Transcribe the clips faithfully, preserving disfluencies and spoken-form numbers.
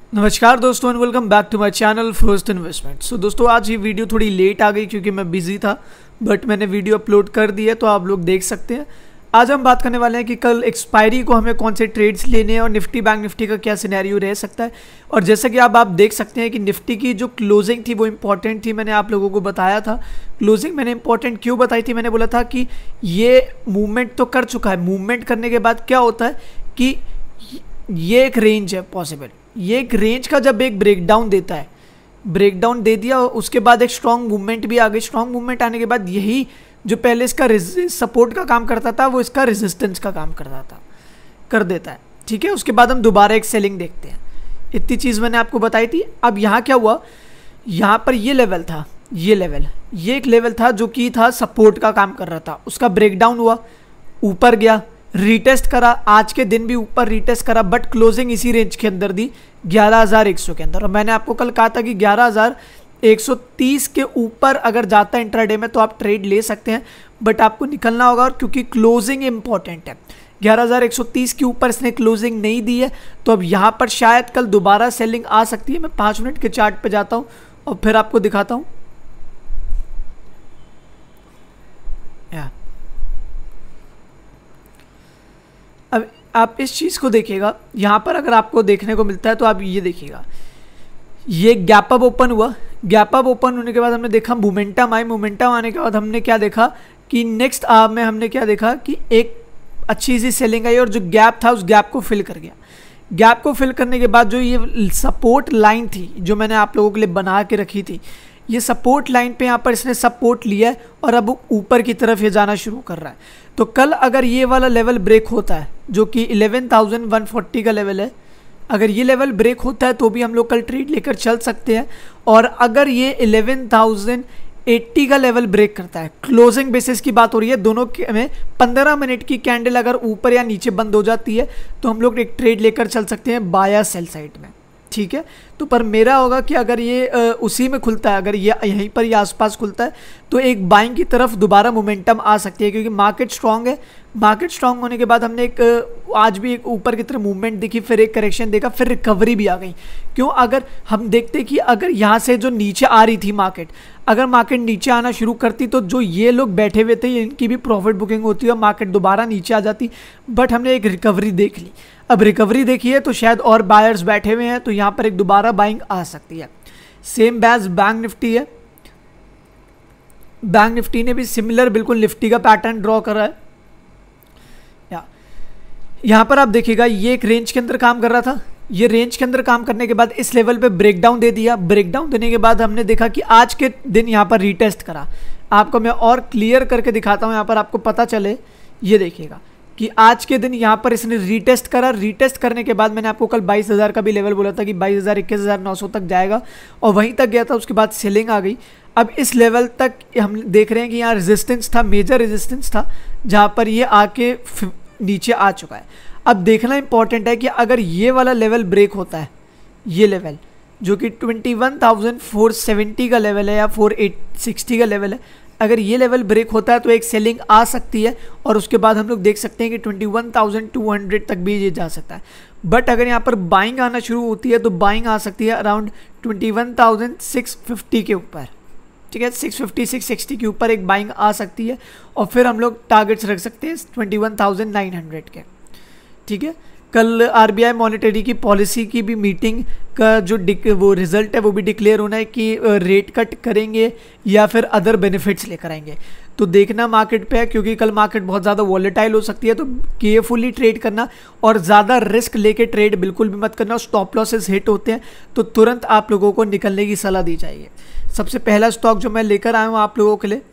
नमस्कार दोस्तों and welcome back to my channel first investment. So दोस्तों आज ये वीडियो थोड़ी लेट आ गई क्योंकि मैं बिजी था, बट मैंने वीडियो अपलोड कर दी है तो आप लोग देख सकते हैं। आज हम बात करने वाले हैं कि कल एक्सपायरी को हमें कौन से ट्रेड्स लेने हैं और निफ्टी बैंक निफ्टी का क्या सिनेरियो रह सकता है। और जैसे कि आप आप देख सकते हैं कि निफ्टी की जो क्लोजिंग थी वो इंपॉर्टेंट थी, मैंने आप लोगों को बताया था। क्लोजिंग मैंने इंपॉर्टेंट क्यों बताई थी, मैंने बोला था कि ये मूवमेंट तो कर चुका है, मूवमेंट करने के बाद क्या होता है कि ये एक रेंज है पॉसिबल, ये एक रेंज का जब एक ब्रेकडाउन देता है, ब्रेकडाउन दे दिया उसके बाद एक स्ट्रॉन्ग मूवमेंट भी आ गई। स्ट्रॉन्ग मूवमेंट आने के बाद यही जो पहले इसका सपोर्ट का काम करता था वो इसका रेजिस्टेंस का काम करता था कर देता है। ठीक है, उसके बाद हम दोबारा एक सेलिंग देखते हैं। इतनी चीज़ मैंने आपको बताई थी। अब यहाँ क्या हुआ, यहाँ पर ये लेवल था, ये लेवल ये एक लेवल था जो कि था सपोर्ट का काम कर रहा था, उसका ब्रेकडाउन हुआ, ऊपर गया, रीटेस्ट करा, आज के दिन भी ऊपर रीटेस्ट करा, बट क्लोजिंग इसी रेंज के अंदर दी ग्यारह हज़ार एक सौ के अंदर। और मैंने आपको कल कहा था कि ग्यारह हज़ार एक सौ तीस के ऊपर अगर जाता है इंट्राडे में तो आप ट्रेड ले सकते हैं, बट आपको निकलना होगा। और क्योंकि क्लोजिंग इंपॉर्टेंट है, ग्यारह हज़ार एक सौ तीस के ऊपर इसने क्लोजिंग नहीं दी है तो अब यहाँ पर शायद कल दोबारा सेलिंग आ सकती है। मैं पाँच मिनट के चार्ट पे जाता हूँ और फिर आपको दिखाता हूँ। अब आप इस चीज़ को देखिएगा, यहाँ पर अगर आपको देखने को मिलता है तो आप ये देखिएगा, ये गैप अप ओपन हुआ, गैप अप ओपन होने के बाद हमने देखा मोमेंटम आई, मोमेंटम आने के बाद हमने क्या देखा कि नेक्स्ट आवर में हमने क्या देखा कि एक अच्छी सी सेलिंग आई और जो गैप था उस गैप को फिल कर गया। गैप को फिल करने के बाद जो ये सपोर्ट लाइन थी जो मैंने आप लोगों के लिए बना के रखी थी, ये सपोर्ट लाइन पे यहाँ पर इसने सपोर्ट लिया है और अब ऊपर की तरफ ये जाना शुरू कर रहा है। तो कल अगर ये वाला लेवल ब्रेक होता है जो कि इलेवन थाउजेंड वन फोर्टी का लेवल है, अगर ये लेवल ब्रेक होता है तो भी हम लोग कल ट्रेड लेकर चल सकते हैं। और अगर ये इलेवन थाउजेंड एट्टी का लेवल ब्रेक करता है, क्लोजिंग बेसिस की बात हो रही है, दोनों में पंद्रह मिनट की कैंडल अगर ऊपर या नीचे बंद हो जाती है तो हम लोग एक ट्रेड लेकर चल सकते हैं बाया सेल साइड में। ठीक है, तो पर मेरा होगा कि अगर ये आ, उसी में खुलता है, अगर ये यहीं पर ये आसपास खुलता है तो एक बाइंग की तरफ दोबारा मोमेंटम आ सकती है क्योंकि मार्केट स्ट्रांग है। मार्केट स्ट्रांग होने के बाद हमने एक आज भी एक ऊपर की तरफ मूवमेंट दिखी, फिर एक करेक्शन देखा, फिर रिकवरी भी आ गई। क्यों, अगर हम देखते कि अगर यहाँ से जो नीचे आ रही थी मार्केट, अगर मार्केट नीचे आना शुरू करती तो जो ये लोग बैठे हुए थे इनकी भी प्रॉफिट बुकिंग होती और मार्केट दोबारा नीचे आ जाती, बट हमने एक रिकवरी देख ली। अब रिकवरी देखी है तो शायद और बायर्स बैठे हुए हैं तो यहाँ पर एक दोबारा बाइंग आ सकती है। सेम बैज बैंक निफ्टी है, बैंक निफ्टी ने भी सिमिलर बिल्कुल निफ्टी का पैटर्न ड्रॉ करा है। या यहाँ पर आप देखिएगा ये एक रेंज के अंदर काम कर रहा था, ये रेंज के अंदर काम करने के बाद इस लेवल पे ब्रेकडाउन दे दिया। ब्रेकडाउन देने के बाद हमने देखा कि आज के दिन यहाँ पर रीटेस्ट करा। आपको मैं और क्लियर करके दिखाता हूँ, यहाँ पर आपको पता चले। ये देखिएगा कि आज के दिन यहाँ पर इसने रीटेस्ट करा। रीटेस्ट करने के बाद मैंने आपको कल बाईस हज़ार का भी लेवल बोला था कि बाईस हज़ार इक्कीस हज़ार नौ सौ तक जाएगा और वहीं तक गया था। उसके बाद सेलिंग आ गई। अब इस लेवल तक हम देख रहे हैं कि यहाँ रेजिस्टेंस था, मेजर रेजिस्टेंस था, जहाँ पर ये आके नीचे आ चुका है। अब देखना इंपॉर्टेंट है कि अगर ये वाला लेवल ब्रेक होता है, ये लेवल जो कि twenty one thousand four seventy का लेवल है या फोर एट सिक्सटी का लेवल है, अगर ये लेवल ब्रेक होता है तो एक सेलिंग आ सकती है और उसके बाद हम लोग देख सकते हैं कि twenty one thousand two hundred तक भी ये जा सकता है। बट अगर यहाँ पर बाइंग आना शुरू होती है तो बाइंग आ सकती है around twenty one thousand six fifty के ऊपर। ठीक है, सिक्स फिफ्टी सिक्स सिक्सटी के ऊपर एक बाइंग आ सकती है और फिर हम लोग टारगेट्स रख सकते हैं twenty one thousand nine hundred के। ठीक है, कल आरबीआई मॉनेटरी की पॉलिसी की भी मीटिंग का जो वो रिजल्ट है वो भी डिक्लेयर होना है कि रेट कट करेंगे या फिर अदर बेनिफिट्स लेकर आएंगे। तो देखना मार्केट पे है क्योंकि कल मार्केट बहुत ज़्यादा वॉलेटाइल हो सकती है, तो केयरफुली ट्रेड करना और ज़्यादा रिस्क लेके ट्रेड बिल्कुल भी मत करना। स्टॉप लॉसेस हिट होते हैं तो तुरंत आप लोगों को निकलने की सलाह दी जाएगी। सबसे पहला स्टॉक जो मैं लेकर आया हूँ आप लोगों के लिए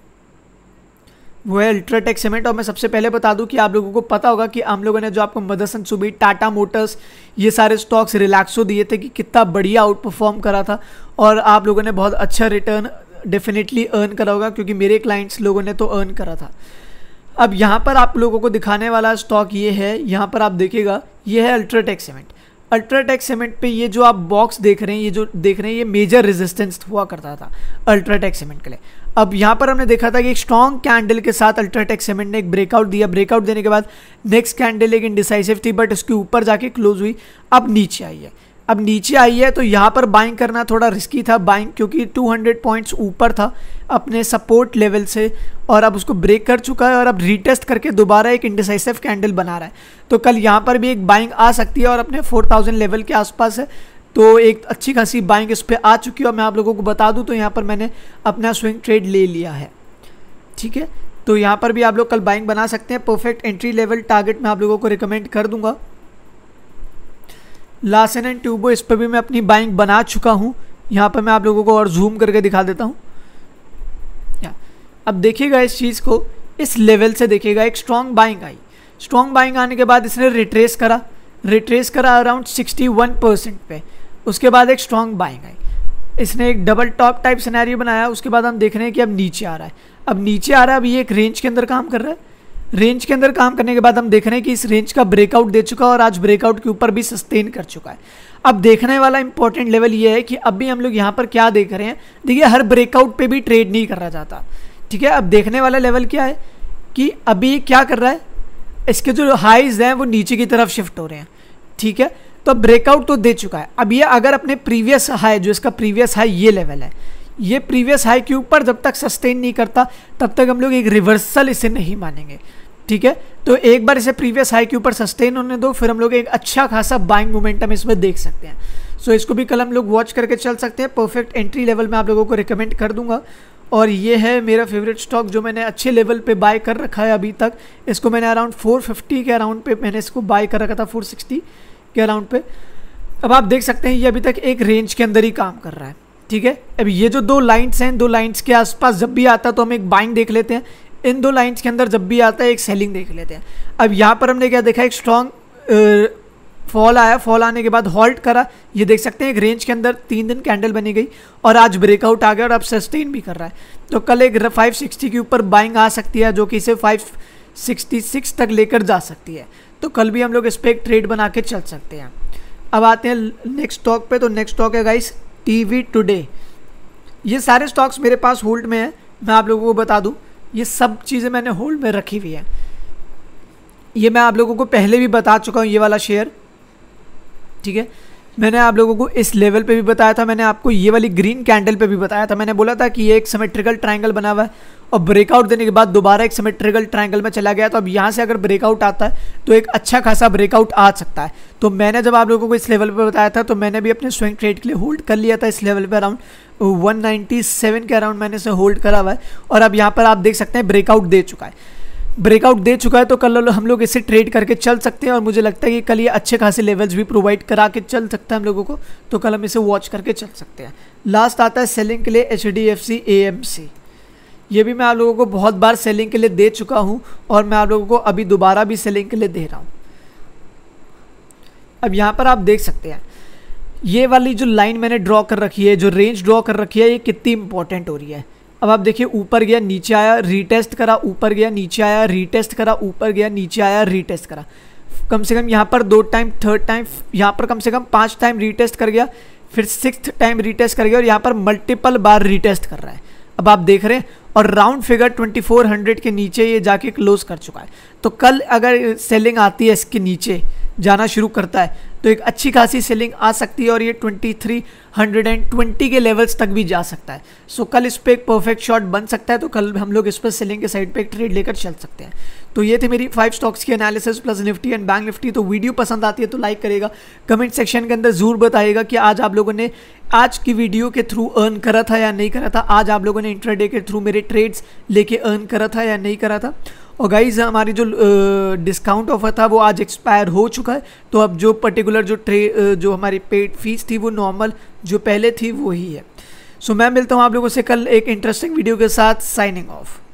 वो है अल्ट्राटेक सीमेंट। और मैं सबसे पहले बता दूं कि आप लोगों को पता होगा कि हम लोगों ने जो आपको मदरसन सुबह, टाटा मोटर्स, ये सारे स्टॉक्स रिलैक्सो दिए थे कि कितना बढ़िया आउट परफॉर्म करा था और आप लोगों ने बहुत अच्छा रिटर्न डेफिनेटली अर्न करा होगा क्योंकि मेरे क्लाइंट्स लोगों ने तो अर्न करा था। अब यहाँ पर आप लोगों को दिखाने वाला स्टॉक ये है, यहाँ पर आप देखिएगा ये है अल्ट्राटेक सीमेंट। अल्ट्राटेक सीमेंट पे ये जो आप बॉक्स देख रहे हैं, ये जो देख रहे हैं, ये मेजर रेजिस्टेंस हुआ करता था अल्ट्राटेक सीमेंट के लिए। अब यहाँ पर हमने देखा था कि एक स्ट्रॉन्ग कैंडल के साथ अल्ट्राटेक सीमेंट ने एक ब्रेकआउट दिया। ब्रेकआउट देने के बाद नेक्स्ट कैंडल एक इंडिसाइसिव थी बट उसके ऊपर जाके क्लोज हुई, अब नीचे आई है। अब नीचे आई है तो यहाँ पर बाइंग करना थोड़ा रिस्की था बाइंग, क्योंकि टू हंड्रेड पॉइंट्स ऊपर था अपने सपोर्ट लेवल से और अब उसको ब्रेक कर चुका है और अब रीटेस्ट करके दोबारा एक इंडिसाइसिव कैंडल बना रहा है। तो कल यहाँ पर भी एक बाइंग आ सकती है और अपने फोर थाउजेंड लेवल के आसपास है, तो एक अच्छी खासी बाइंग इस पर आ चुकी है। और मैं आप लोगों को बता दूँ तो यहाँ पर मैंने अपना स्विंग ट्रेड ले लिया है, ठीक है। तो यहाँ पर भी आप लोग कल बाइंग बना सकते हैं। परफेक्ट एंट्री लेवल टारगेट मैं आप लोगों को रिकमेंड कर दूंगा। लार्सन एंड ट्यूबो इस पर भी मैं अपनी बाइंग बना चुका हूँ। यहाँ पर मैं आप लोगों को और जूम करके दिखा देता हूँ। अब देखिएगा इस चीज़ को, इस लेवल से देखिएगा एक स्ट्रॉन्ग बाइंग आई। स्ट्रॉन्ग बाइंग आने के बाद इसने रिट्रेस करा रिट्रेस करा अराउंड सिक्सटी वन परसेंट पे। उसके बाद एक स्ट्रॉन्ग बाइंग आई, इसने एक डबल टॉप टाइप सिनेरियो बनाया। उसके बाद हम देख रहे हैं कि अब नीचे आ रहा है, अब नीचे आ रहा है। अब ये एक रेंज के अंदर काम कर रहा है। रेंज के अंदर काम करने के बाद हम देख रहे हैं कि इस रेंज का ब्रेकआउट दे चुका है और आज ब्रेकआउट के ऊपर भी सस्टेन कर चुका है। अब देखने वाला इंपॉर्टेंट लेवल ये है कि अभी हम लोग यहाँ पर क्या देख रहे हैं। देखिए हर ब्रेकआउट पे भी ट्रेड नहीं करना चाहता, ठीक है। अब देखने वाला लेवल क्या है कि अभी क्या कर रहा है, इसके जो हाइज हैं वो नीचे की तरफ शिफ्ट हो रहे हैं, ठीक है। तो ब्रेकआउट तो दे चुका है। अब ये अगर अपने प्रीवियस हाई, जो इसका प्रीवियस हाई ये लेवल है, ये प्रीवियस हाई के ऊपर जब तक सस्टेन नहीं करता तब तक हम लोग एक रिवर्सल इसे नहीं मानेंगे, ठीक है। तो एक बार इसे प्रीवियस हाई के ऊपर सस्टेन होने दो, फिर हम लोग एक अच्छा खासा बाइंग मोमेंटम इसमें देख सकते हैं। सो इसको भी कल हम लोग वॉच करके चल सकते हैं। परफेक्ट एंट्री लेवल मैं आप लोगों को रिकमेंड कर दूंगा। और ये है मेरा फेवरेट स्टॉक जो मैंने अच्छे लेवल पे बाय कर रखा है अभी तक। इसको मैंने अराउंड फोर फिफ्टी के अराउंड पे मैंने इसको बाय कर रखा था, फोर सिक्सटी के अराउंड पे। अब आप देख सकते हैं ये अभी तक एक रेंज के अंदर ही काम कर रहा है, ठीक है। अब ये जो दो लाइन्स हैं, दो लाइन्स के आसपास जब भी आता है तो हम एक बाइंग देख लेते हैं। इन दो लाइन्स के अंदर जब भी आता है एक सेलिंग देख लेते हैं। अब यहाँ पर हमने क्या देखा, एक स्ट्रॉन्ग फॉल आया, फॉल आने के बाद हॉल्ट करा। ये देख सकते हैं एक रेंज के अंदर तीन दिन कैंडल बनी गई और आज ब्रेकआउट आ गया और अब सस्टेन भी कर रहा है। तो कल एक फाइव सिक्सटी के ऊपर बाइंग आ सकती है जो कि इसे फाइव सिक्सटी सिक्स तक लेकर जा सकती है। तो कल भी हम लोग इस पर एक ट्रेड बना के चल सकते हैं। अब आते हैं नेक्स्ट स्टॉक पे। तो नेक्स्ट स्टॉक है गाइस टीवी टुडे। ये सारे स्टॉक्स मेरे पास होल्ड में है। मैं आप लोगों को बता दूं ये सब चीज़ें मैंने होल्ड में रखी हुई है। ये मैं आप लोगों को पहले भी बता चुका हूँ, ये वाला शेयर, ठीक है। मैंने आप लोगों को इस लेवल पे भी बताया था, मैंने आपको ये वाली ग्रीन कैंडल पे भी बताया था। मैंने बोला था कि ये एक सिमेट्रिकल ट्रायंगल बना हुआ है और ब्रेकआउट देने के बाद दोबारा एक सिमेट्रिकल ट्रायंगल में चला गया। तो अब यहाँ से अगर ब्रेकआउट आता है तो एक अच्छा खासा ब्रेकआउट आ सकता है। तो मैंने जब आप लोगों को इस लेवल पे बताया था तो मैंने भी अपने स्विंग ट्रेड के लिए होल्ड कर लिया था इस लेवल पे। अराउंड वन नाइन्टी सेवन के अराउंड मैंने इसे होल्ड करा हुआ है और अब यहाँ पर आप देख सकते हैं ब्रेकआउट दे चुका है ब्रेकआउट दे चुका है तो कल हम लोग इसे ट्रेड करके चल सकते हैं। और मुझे लगता है कि कल ये अच्छे खासे लेवल्स भी प्रोवाइड करा के चल सकता है हम लोगों को, तो कल हम इसे वॉच करके चल सकते हैं। लास्ट आता है सेलिंग के लिए H D F C A M C. ये भी मैं आप लोगों को बहुत बार सेलिंग के लिए दे चुका हूँ और मैं आप लोगों को अभी दोबारा भी सेलिंग के लिए दे रहा हूँ। अब यहाँ पर आप देख सकते हैं ये वाली जो लाइन मैंने ड्रॉ कर रखी है, जो रेंज ड्रॉ कर रखी है, ये कितनी इंपॉर्टेंट हो रही है। अब आप देखिए ऊपर गया, नीचे आया, रीटेस्ट करा, ऊपर गया, नीचे आया, रीटेस्ट करा, ऊपर गया, नीचे आया, रीटेस्ट करा। कम से कम यहाँ पर दो टाइम, थर्ड टाइम, यहाँ पर कम से कम पांच टाइम रीटेस्ट कर गया, फिर सिक्स्थ टाइम रीटेस्ट कर गया और यहाँ पर मल्टीपल बार रीटेस्ट कर रहा है। अब आप देख रहे हैं और round figure twenty four hundred के नीचे ये जाके क्लोज कर चुका है। तो कल अगर सेलिंग आती है इसके नीचे जाना शुरू करता है तो एक अच्छी खासी सेलिंग आ सकती है और ये ट्वेंटी थ्री ट्वेंटी के लेवल्स तक भी जा सकता है। सो कल इस पर एक परफेक्ट शॉट बन सकता है। तो कल हम लोग इस पर सेलिंग के साइड पे एक ट्रेड लेकर चल सकते हैं। तो ये थे मेरी फाइव स्टॉक्स की analysis plus Nifty and bank Nifty. तो वीडियो पसंद आती है तो लाइक करेगा, कमेंट सेक्शन के अंदर जरूर बताइएगा कि आज आप लोगों ने आज की वीडियो के थ्रू अर्न करा था या नहीं करा था, आज आप लोगों ने इंट्राडे के थ्रू मेरे ट्रेड्स लेके अर्न करा था या नहीं करा था। और गाइज हमारी जो डिस्काउंट ऑफर था वो आज एक्सपायर हो चुका है। तो अब जो पर्टिकुलर जो ट्रे जो हमारी पेड फीस थी वो नॉर्मल जो पहले थी वो ही है। सो मैं मिलता हूँ आप लोगों से कल एक इंटरेस्टिंग वीडियो के साथ। Signing of.